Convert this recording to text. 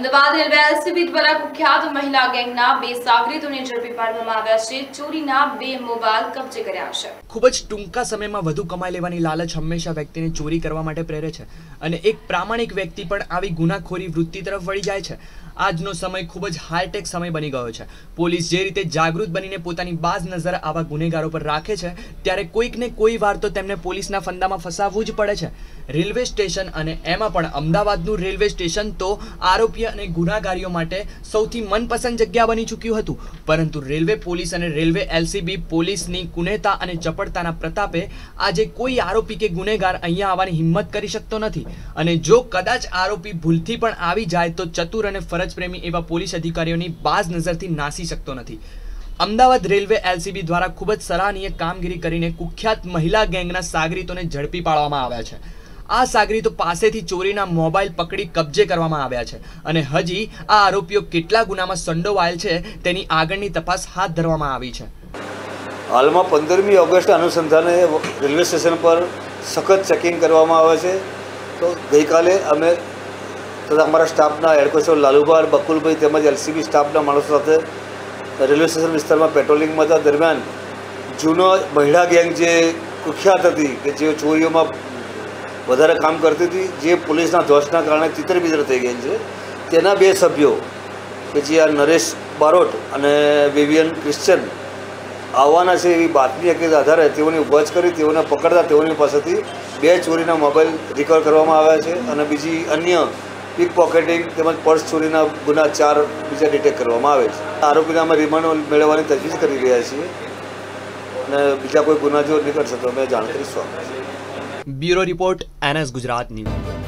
Ahmedabad railway LCB દ્વારા કુખ્યાત મહિલા ગેંગના 2 સાગરીતોને ઝડપી પાડવામાં આવ્યા છે। ચોરીના 2 મોબાઈલ કબજે કર્યા છે। ખૂબ જ ટૂંકા સમયમાં વધુ કમાઈ લેવાની લાલચ હંમેશા વ્યક્તિને ચોરી કરવા માટે પ્રેરે છે અને એક પ્રામાણિક વ્યક્તિ પણ આવી ગુનાખોરી વૃત્તિ તરફ વળી જાય છે। આજનો સમય ખૂબ જ હાઈટેક સમય બની ગયો છે। પોલીસ જે રીતે જાગૃત બનીને પોતાની બાજ નજર આવા ગુનેગારો પર રાખે છે, ત્યારે કોઈકને કોઈ વાર તો તેમને પોલીસના ફંદામાં ફસાવવું જ પડે છે। રેલવે સ્ટેશન અને એમાં પણ અમદાવાદનું રેલવે સ્ટેશન તો આરોપી અને ગુનાગારીઓ માટે સૌથી મનપસંદ જગ્યા બની ચૂક્યું હતું, પરંતુ રેલવે પોલીસ અને રેલવે એલસીબી પોલીસની કુનેતા અને ચપળતાના પ્રતાપે આજે કોઈ આરોપી કે ગુનેગાર અહીંયા આવવાની હિંમત કરી શકતો નથી અને જો કદાચ આરોપી ભૂલથી પણ આવી જાય તો ચતુર અને ફરજ પ્રેમી એવા પોલીસ અધિકારીઓની બાજ નજરથી નાસી શકતો નથી। અમદાવાદ રેલવે એલસીબી દ્વારા ખૂબ જ સરાહનીય કામગીરી કરીને કુખ્યાત મહિલા ગેંગના સાગરીતોને ઝડપી પાડવામાં આવ્યા છે। આ સાગરીતો પાસેથી ચોરીના મોબાઈલ પકડી કબજે કરવામાં આવ્યા છે અને હજી આ આરોપીઓ કેટલા ગુનામાં સંડોવાયેલ છે તેની આગળની તપાસ હાથ ધરવામાં આવી છે। હાલમાં 15મી ઓગસ્ટ અનુસંધાને રેલવે સ્ટેશન પર સખત ચેકિંગ કરવામાં આવે છે। તો ગઈકાલે અમે તથા અમારા સ્ટાફના હેડ કોન્સ્ટેબલ લાલુભાઈ, બકુલભાઈ તેમજ એલસીબી સ્ટાફના માણસો સાથે રેલવે સ્ટેશન વિસ્તારમાં પેટ્રોલિંગમાં હતા। દરમિયાન જૂનો મહિલા ગેંગ જે કુખ્યાત હતી કે જે ચોરીઓમાં વધારે કામ કરતી હતી, જે પોલીસના ધોષના કારણે ચિતરબિતર થઈ ગઈ છે, તેના 2 સભ્યો કે જે આ નરેશ બારોટ અને વિવિયન ક્રિશ્ચન આવવાના છે એવી બાતમી હકીકત આધારે તેઓની વોચ કરી તેઓને પકડતા તેઓની પાસેથી 2 ચોરીના મોબાઈલ રિકવર કરવામાં આવ્યા છે અને બીજી અન્ય પિક પોકેટિંગ તેમજ પર્સ ચોરીના ગુના 4 બીજા ડિટેક્ટ કરવામાં આવે છે। આરોપીને અમે રિમાન્ડ મેળવવાની તજવીજ કરી રહ્યા છીએ અને બીજા કોઈ ગુના જો નીકળશે તો અમે જાણ કરીશું। Bureau report NS Gujarat news.